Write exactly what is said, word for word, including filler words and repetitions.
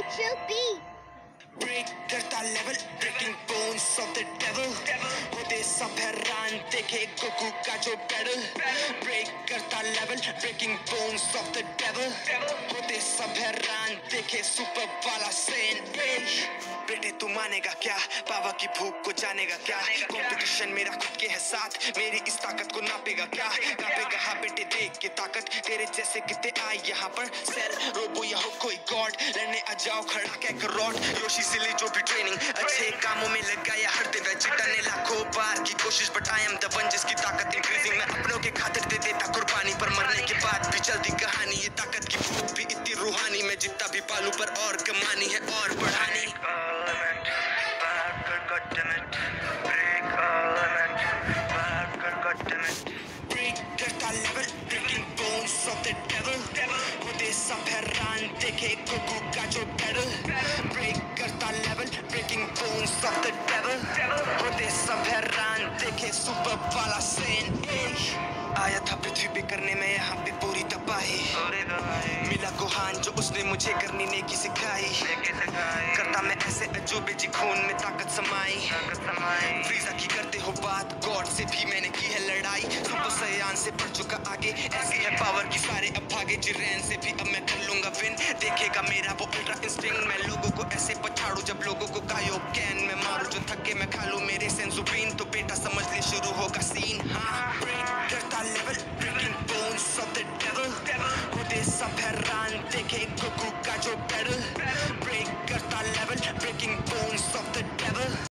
She'll be. Break करता level, breaking bones of the devil. होते सब हैरान देखे गोकू का जो battle. Break करता level, breaking bones of the devil. होते सब हैरान देखे super वाला scene. बेटे तू मानेगा क्या? पावर की भूख को जानेगा क्या? Competition मेरा खुद के है साथ, मेरी इस ताकत को नापेगा क्या? नापेगा हाँ बेटे देख के ताकत, तेरे जैसे कितने आए यहाँ पर. Cell, रोबो या हो कोई god, लड़ने आ जाओ खड़ा क्या करोड़. योशी से ले जो भी ट्रेनिंग, अच्छे कामों में लगाया हर दिन. रजिटा ने लाखों बार की कोशिश, but I am the one जिसकी ताकत increasing. मैं अपनों के खातिर दे देता कुर्बानी, पर मरने के बाद भी चलती कहानी. ये ताकत की भूख भी इतनी रूहानी, मैं जितना भी पालू पर और कमानी है और बढ़ानी. Break करता level, breaking bones of the devil. होते सब हैरान देखे गोकू का जो battle. Break करता level, breaking bones of the devil. होते सब हैरान देखे super वाला scene. आया था पृथ्वी पे करने में यहाँ पे पूरी तबाही. मिला गोहान जो उसने मुझे करनी नेकी सिखाई. करता मैं ऐसे अजूबे जी खून में ताकत समाई. फ्रीजा की करते हो बात, गॉड से भी मैंने की है लड़ाई. सुपर सयान से बढ़ चुका आगे, ऐसी है पावर की सारे अब भागे. जिरेन से भी अब मैं कर लूंगा विन, देखेगा मेरा वो अल्ट्रा इंस्टिंक्ट. मैं लोगों को ऐसे पछाड़ू जब लोगों को कायो कैन में मारू. जो थके मैं खा लूं मेरे सेंजुबीन, तो बेटा समझ ले शुरू होगा सीन. हाँ ब्रेक करता level, breaking bones of the devil. होते सब हैरान देखे गोकू का जो battle.